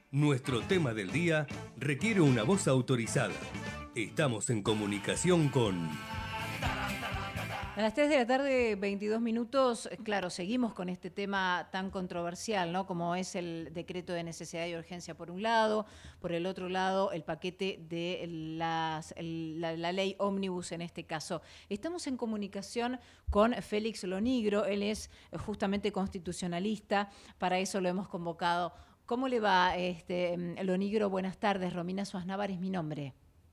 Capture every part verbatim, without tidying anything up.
Nuestro tema del día requiere una voz autorizada. Estamos en comunicación con... A las tres de la tarde, veintidós minutos, claro, seguimos con este tema tan controversial, ¿no? Como es el decreto de necesidad y urgencia por un lado, por el otro lado, el paquete de las, el, la, la ley ómnibus en este caso. Estamos en comunicación con Félix Lonigro, él es justamente constitucionalista, para eso lo hemos convocado. ¿Cómo le va, este, Lonigro? Buenas tardes, Romina Suárez Navar es mi nombre.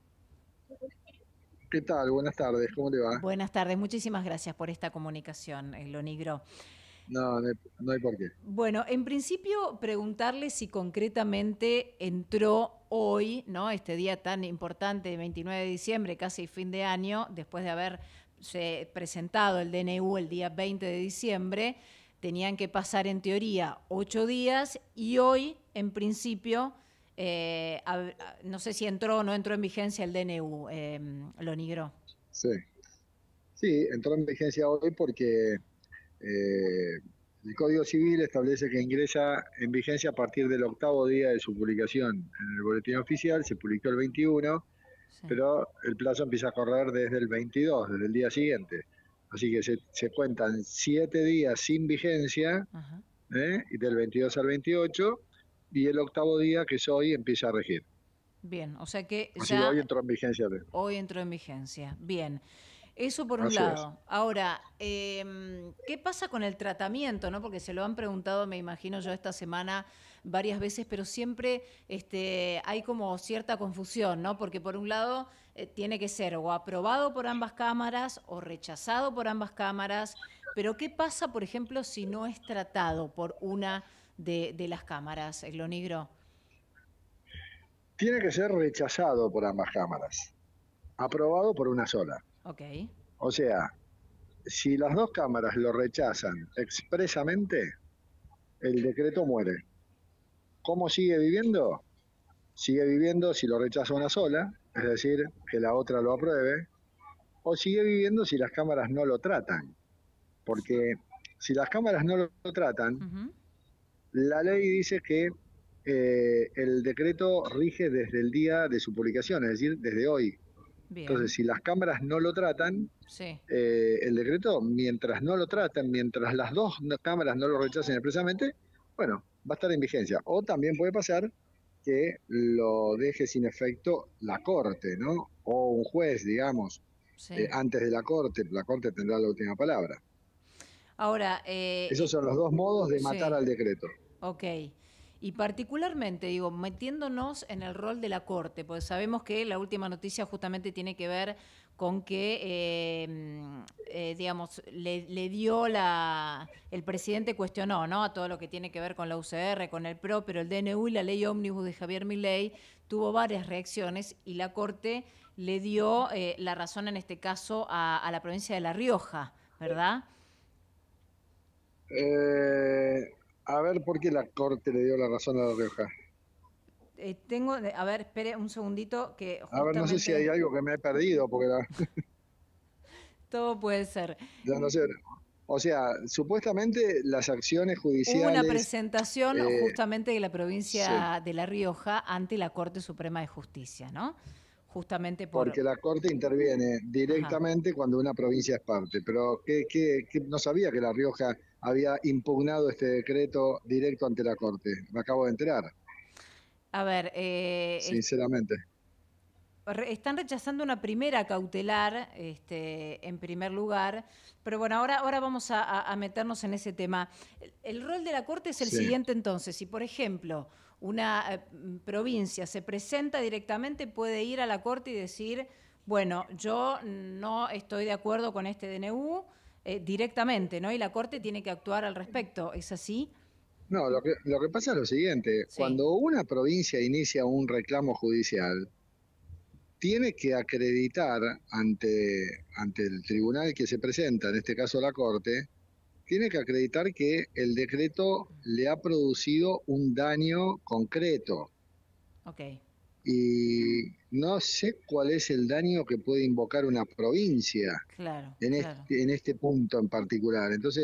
¿Qué tal? Buenas tardes, ¿cómo le va? Buenas tardes, muchísimas gracias por esta comunicación, Lonigro. No, no hay, no hay por qué. Bueno, en principio preguntarle si concretamente entró hoy, ¿no? Este día tan importante, veintinueve de diciembre, casi fin de año, después de haberse presentado el D N U el día veinte de diciembre, tenían que pasar en teoría ocho días y hoy, en principio, eh, a, a, no sé si entró o no entró en vigencia el D N U, eh, Lonigro. Sí, sí, entró en vigencia hoy porque eh, el Código Civil establece que ingresa en vigencia a partir del octavo día de su publicación en el Boletín Oficial. Se publicó el veintiuno, sí, pero el plazo empieza a correr desde el veintidós, desde el día siguiente. Así que se, se cuentan siete días sin vigencia, ¿eh? Y del veintidós al veintiocho, y el octavo día, que es hoy, empieza a regir. Bien, o sea que Así ya... que hoy entró en vigencia. Hoy entró en vigencia, bien. Eso por un Así lado. es. Ahora, eh, ¿qué pasa con el tratamiento? ¿No? Porque se lo han preguntado, me imagino yo, esta semana varias veces, pero siempre este, hay como cierta confusión, ¿no? Porque por un lado eh, tiene que ser o aprobado por ambas cámaras o rechazado por ambas cámaras, pero ¿qué pasa, por ejemplo, si no es tratado por una de, de las cámaras, Lonigro? Tiene que ser rechazado por ambas cámaras, aprobado por una sola. Ok. O sea, si las dos cámaras lo rechazan expresamente, el decreto muere. ¿Cómo sigue viviendo? Sigue viviendo si lo rechaza una sola, es decir, que la otra lo apruebe, o sigue viviendo si las cámaras no lo tratan. Porque si las cámaras no lo tratan, uh-huh, la ley dice que eh, el decreto rige desde el día de su publicación, es decir, desde hoy. Bien. Entonces, si las cámaras no lo tratan, sí, eh, el decreto, mientras no lo tratan, mientras las dos cámaras no lo rechacen expresamente, bueno, va a estar en vigencia. O también puede pasar que lo deje sin efecto la Corte, ¿no? O un juez, digamos, sí, eh, antes de la Corte. La Corte tendrá la última palabra. Ahora, eh, esos son los dos modos de matar sí. al decreto. Ok. Y particularmente, digo, metiéndonos en el rol de la Corte, porque sabemos que la última noticia justamente tiene que ver con que, eh, eh, digamos, le, le dio la... El presidente cuestionó, ¿no?, a todo lo que tiene que ver con la U C R, con el P R O, pero el D N U y la ley ómnibus de Javier Milei tuvo varias reacciones y la Corte le dio eh, la razón en este caso a, a la provincia de La Rioja, ¿verdad? Eh... A ver, ¿por qué la Corte le dio la razón a La Rioja? Eh, tengo, a ver, espere un segundito que justamente... A ver, no sé si hay algo que me he perdido, porque la... Todo puede ser. Ya no sé. O sea, supuestamente las acciones judiciales... Hubo una presentación eh, justamente de la provincia sí. de La Rioja ante la Corte Suprema de Justicia, ¿no? Justamente por... Porque la Corte interviene directamente, ajá, cuando una provincia es parte. Pero ¿qué, qué, qué? No sabía que La Rioja había impugnado este decreto directo ante la Corte. Me acabo de enterar. A ver... Eh, Sinceramente. Están rechazando una primera cautelar, este, en primer lugar, pero bueno, ahora, ahora vamos a, a meternos en ese tema. El, el rol de la Corte es el sí. siguiente entonces. Si, por ejemplo, una eh, provincia se presenta directamente, puede ir a la Corte y decir, bueno, yo no estoy de acuerdo con este D N U eh, directamente, ¿no? Y la Corte tiene que actuar al respecto. ¿Es así? No, lo que, lo que pasa es lo siguiente. Sí. Cuando una provincia inicia un reclamo judicial, tiene que acreditar ante, ante el tribunal que se presenta, en este caso la Corte, tiene que acreditar que el decreto le ha producido un daño concreto. Okay. Y no sé cuál es el daño que puede invocar una provincia, claro, en, claro. Este, en este punto en particular. Entonces,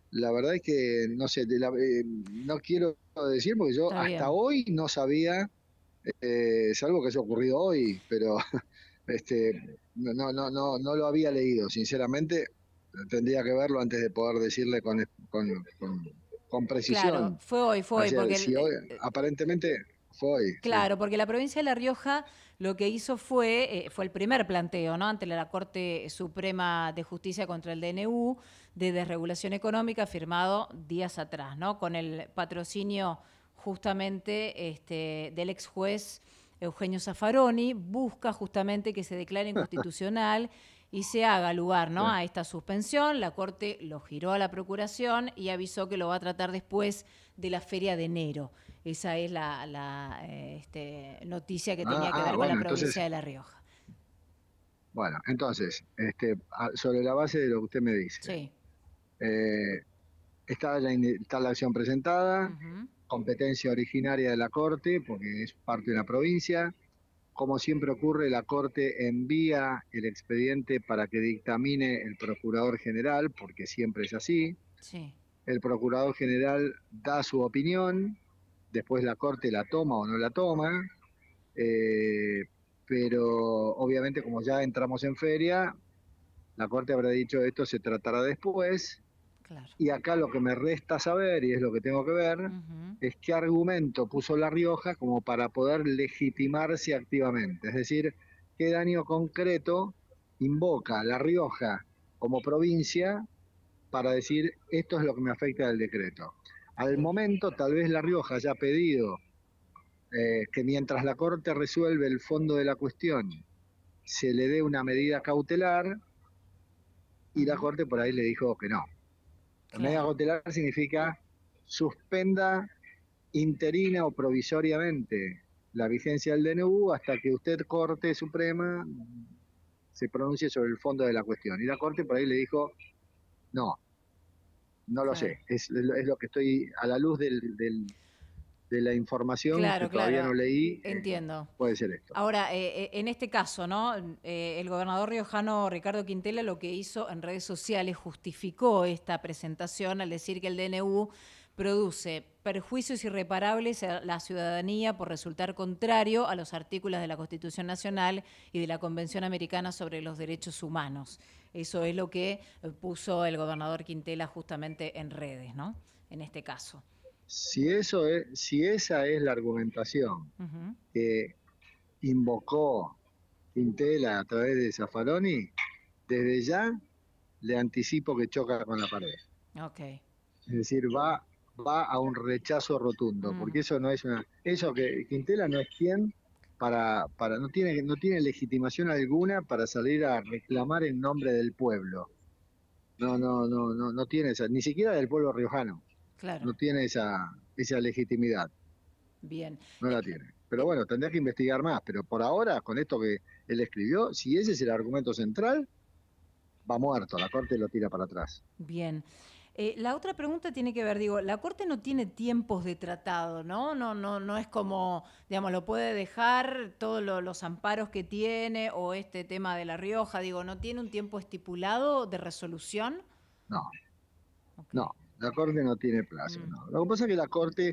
La verdad es que no sé, de la- eh, no quiero decir porque yo Está hasta bien. hoy no sabía, eh, salvo que haya ocurrido hoy, pero este, no, no, no, no, no lo había leído, sinceramente. Tendría que verlo antes de poder decirle con, con, con, con Claro, precisión. fue hoy, fue hoy, Ayer, porque el- si hoy, eh, aparentemente fue hoy, sí. claro, porque la provincia de La Rioja lo que hizo fue, eh, fue el primer planteo, ¿no? Ante la Corte Suprema de Justicia contra el D N U de desregulación económica firmado días atrás, ¿no? Con el patrocinio justamente este, del ex juez Eugenio Zaffaroni, busca justamente que se declare inconstitucional y se haga lugar, ¿no?, a esta suspensión. La Corte lo giró a la Procuración y avisó que lo va a tratar después de la feria de enero. Esa es la, la eh, este, noticia que Ah, tenía que ah, ver con la bueno, entonces, provincia de La Rioja. bueno, entonces, este, a- sobre la base de lo que usted me dice, Sí. eh, está la, in- está la acción presentada, Ujú. competencia originaria de la Corte, porque es parte de la provincia. Como siempre ocurre, la Corte envía el expediente para que dictamine el Procurador General, porque siempre es así. Sí. El Procurador General da su opinión, después la Corte la toma o no la toma, eh, pero obviamente como ya entramos en feria, la Corte habrá dicho esto se tratará después. Claro. Y acá lo que me resta saber, y es lo que tengo que ver, Ujú. es qué argumento puso La Rioja como para poder legitimarse activamente. Es decir, qué daño concreto invoca La Rioja como provincia para decir esto es lo que me afecta del decreto. Al Bien. momento, tal vez La Rioja haya pedido eh, que mientras la Corte resuelve el fondo de la cuestión, se le dé una medida cautelar, y la Ujú. Corte por ahí le dijo que no. La medida Claro. cautelar significa suspenda interina o provisoriamente la vigencia del D N U hasta que usted, Corte Suprema, se pronuncie sobre el fondo de la cuestión. Y la Corte por ahí le dijo, no, no lo Claro. sé, es, es lo que estoy a la luz del, del, de la información que Claro, todavía claro. no leí, eh, Entiendo. puede ser esto. Ahora, eh, eh, en este caso, ¿no? Eh, el gobernador riojano Ricardo Quintela lo que hizo en redes sociales justificó esta presentación al decir que el D N U produce perjuicios irreparables a la ciudadanía por resultar contrario a los artículos de la Constitución Nacional y de la Convención Americana sobre los Derechos Humanos. Eso es lo que puso el gobernador Quintela justamente en redes, ¿no? En este caso. Si, eso es, si esa es la argumentación Ujú. que invocó Quintela a través de Zaffaroni, desde ya le anticipo que choca con la pared. Ok. Es decir, va, va a un rechazo rotundo, Mm, porque eso no es una, eso que Quintela no es quien para, para, no tiene, no tiene legitimación alguna para salir a reclamar en nombre del pueblo. No, no, no, no, no tiene esa, ni siquiera del pueblo riojano, claro. no tiene esa, esa legitimidad, Bien. no Eh, la tiene. Pero eh, bueno, tendrá que investigar más, pero por ahora, con esto que él escribió, si ese es el argumento central, va muerto, la Corte lo tira para atrás. Bien. Eh, la otra pregunta tiene que ver, digo, la Corte no tiene tiempos de tratado, ¿no? No, no, no es como, digamos, lo puede dejar todos lo- los amparos que tiene o este tema de La Rioja, digo, ¿no tiene un tiempo estipulado de resolución? No, Ok. no, la Corte no tiene plazo, Mm, no. Lo que pasa es que la Corte,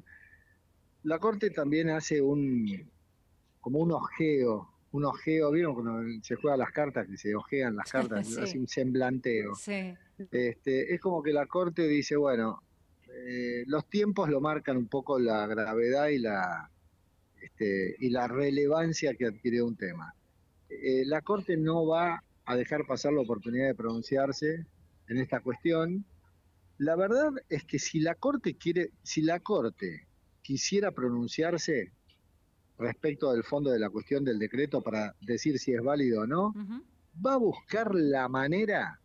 la Corte también hace un, como un ojeo, un ojeo, ¿vieron cuando se juegan las cartas, que se ojean las cartas, hace sí, un semblanteo? sí, Este, es como que la Corte dice, bueno, eh, los tiempos lo marcan un poco la gravedad y la, este, y la relevancia que adquirió un tema. Eh, la Corte no va a dejar pasar la oportunidad de pronunciarse en esta cuestión. La verdad es que si la Corte quiere, si la Corte quisiera pronunciarse respecto del fondo de la cuestión del decreto para decir si es válido o no, ujú, va a buscar la manera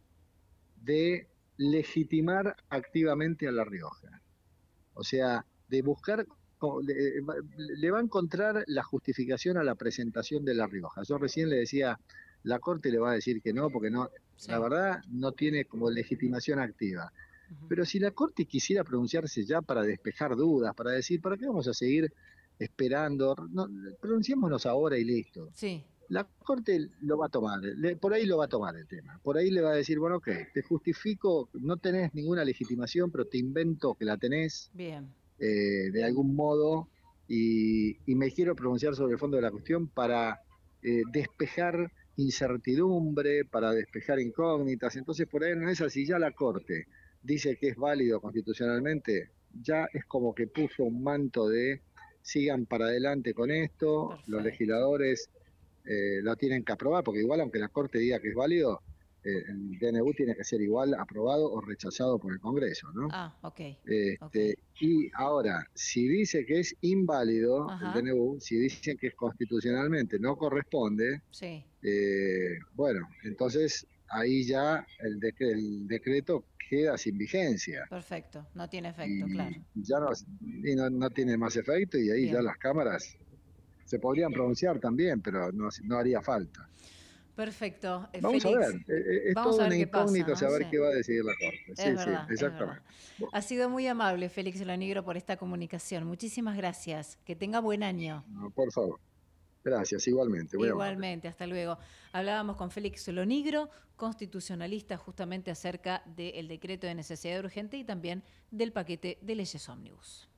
de legitimar activamente a La Rioja. O sea, de buscar, le, le va a encontrar la justificación a la presentación de La Rioja. Yo recién le decía, la Corte le va a decir que no, porque no, la sí, verdad no tiene como legitimación activa. ujú, Pero si la Corte quisiera pronunciarse ya para despejar dudas, para decir, ¿para qué vamos a seguir esperando? No, pronunciémonos ahora y listo. sí, La Corte lo va a tomar, le- por ahí lo va a tomar el tema. Por ahí le va a decir, bueno, ok, te justifico, no tenés ninguna legitimación, pero te invento que la tenés Bien, eh, de algún modo y, y me quiero pronunciar sobre el fondo de la cuestión para eh, despejar incertidumbre, para despejar incógnitas. Entonces, por ahí no es así, ya la Corte dice que es válido constitucionalmente, ya es como que puso un manto de sigan para adelante con esto, los perfecto. legisladores eh, lo tienen que aprobar, porque igual aunque la Corte diga que es válido, eh, el D N U tiene que ser igual aprobado o rechazado por el Congreso, ¿no? Ah, ok, ok. Este, y ahora, si dice que es inválido el Ajá, D N U, si dicen que constitucionalmente no corresponde, sí, eh, bueno, entonces ahí ya el, dec- el decreto queda sin vigencia perfecto. No tiene efecto, y claro. ya no, y no, no tiene más efecto y ahí ya Bien, las cámaras se podrían pronunciar también, pero no, no haría falta. perfecto. Eh, Vamos a ver, Félix, eh, eh, es vamos todo a ver una qué pasa, incógnita ¿no? Sí. saber qué va a decidir la Corte. Es Sí, sí, verdad, es verdad. exactamente. Bueno, Ha sido muy amable, Félix Lonigro, por esta comunicación. Muchísimas gracias. Que tenga buen año. no, por favor. Gracias, igualmente, muy amable. Igualmente, hasta luego. Hablábamos con Félix Lonigro, constitucionalista, justamente acerca del decreto de necesidad urgente y también del paquete de leyes ómnibus.